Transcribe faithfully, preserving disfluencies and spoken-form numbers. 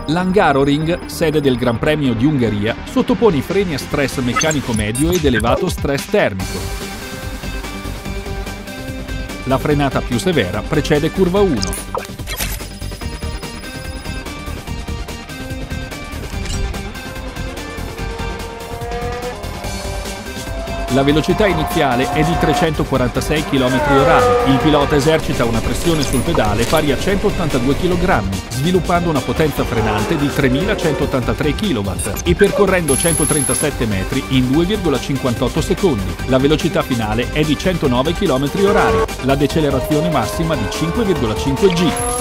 L'Hungaroring, sede del Gran Premio di Ungheria, sottopone i freni a stress meccanico medio ed elevato stress termico. La frenata più severa precede curva uno. La velocità iniziale è di trecentoquarantasei chilometri orari. Il pilota esercita una pressione sul pedale pari a centottantadue chilogrammi, sviluppando una potenza frenante di tremilacentottantatré chilowatt e percorrendo centotrentasette metri in due virgola cinquantotto secondi. La velocità finale è di centonove chilometri orari. La decelerazione massima di cinque virgola cinque G.